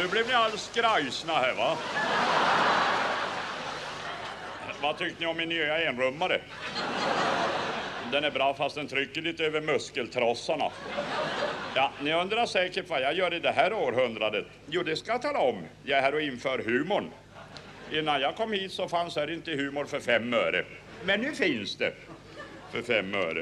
nu blev ni alls skrajsna här, va? Vad tyckte ni om min nya enrummare? Den är bra fast den trycker lite över muskeltrossarna. Ja, ni undrar säkert vad jag gör i det här århundradet. Jo, det ska jag tala om. Jag är här och inför humorn. Innan jag kom hit så fanns här inte humor för 5 öre. Men nu finns det för 5 öre.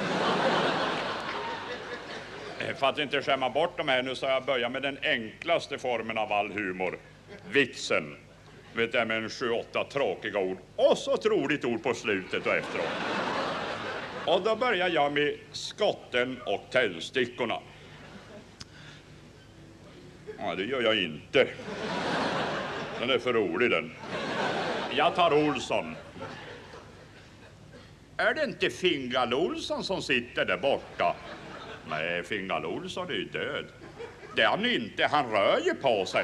För att inte skämma bort de här nu så jag börjar med den enklaste formen av all humor. Vitsen. Vet jag, med en 7-8 tråkiga ord. Och så ett roligt ord på slutet och efteråt. Och då börjar jag med skotten och tändstickorna. Ja, det gör jag inte. Den är för rolig den. Jag tar Olsson. Är det inte Fingal Olsson som sitter där borta? Nej, Fingal Olsson är ju död. Det är han inte, han rör ju på sig.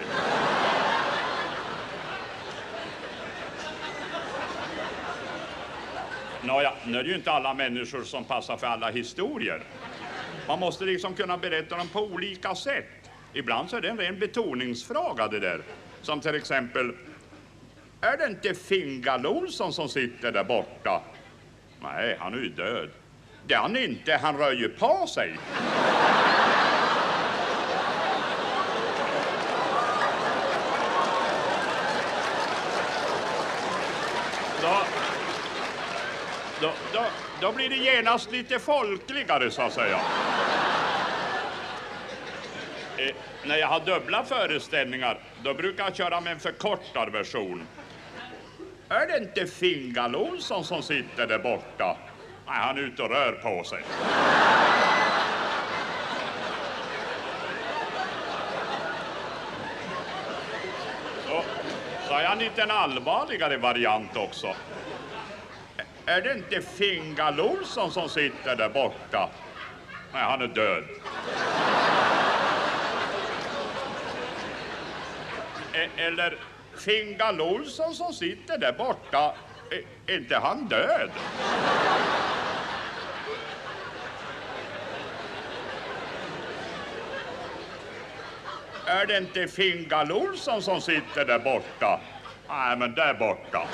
Nåja, nu är det ju inte alla människor som passar för alla historier. Man måste liksom kunna berätta dem på olika sätt. Ibland så är det en ren betoningsfråga det där. Som till exempel, är det inte Fingal Olsson som sitter där borta? Nej, han är ju död. Det är han inte, han rör ju på sig. Då blir det genast lite folkligare så att säga. När jag har dubbla föreställningar då brukar jag köra med en förkortad version. Är det inte Fingal Olsson som sitter där borta? Nej, han är ute och rör på sig. Så har jag en liten allvarligare variant också. Är det inte Fingal Olsson som sitter där borta? Nej, han är död. Eller Fingal Olsson som sitter där borta, är inte han död? Är det inte Fingal Olsson som sitter där borta? Nej, men där borta.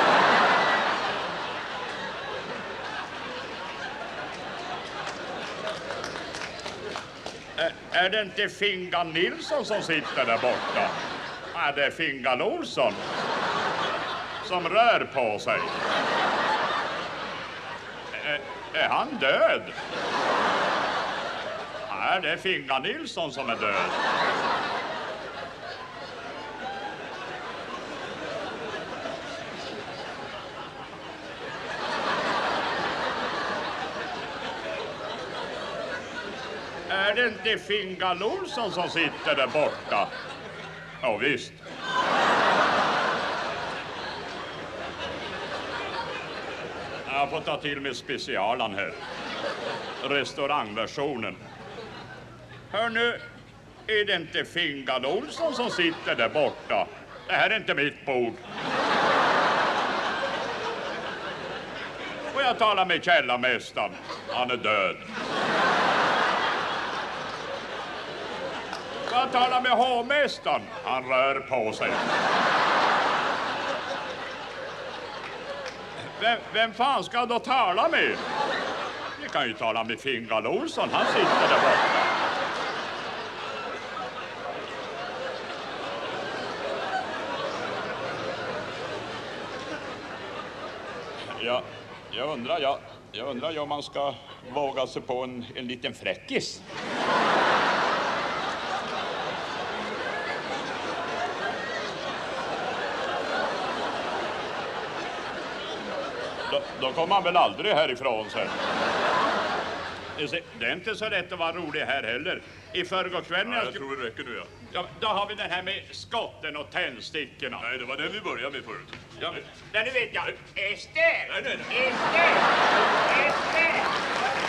Är det inte Fingal Nilsson som sitter där borta? Nej, det är Fingal Olsson som rör på sig. Är han död? Nej, det är Fingal Nilsson som är död. Är det inte Fingal Olsson som sitter där borta? Ja, visst. Jag får ta till med specialen här. Restaurangversionen. Hör nu, är det inte Fingal Olsson som sitter där borta? Det här är inte mitt bord. Och jag talar med källarmästaren. Han är död. Jag talar med hovmästaren. Han rör på sig. Vem fan ska jag då tala med? Ni kan ju tala med Fingal Olsson. Han sitter där borta. Jag undrar om man ska våga sig på en liten fräckis. Då kommer man väl aldrig härifrån sen. Det är inte så lätt att vara rolig här heller. I förrgår kväll... Ja, jag tror det räcker nu, ja. Då har vi den här med skotten och tändstickorna. Nej, det var den vi började med förut. Ja. Nej, nu vet jag. Ester! Nej. Ester!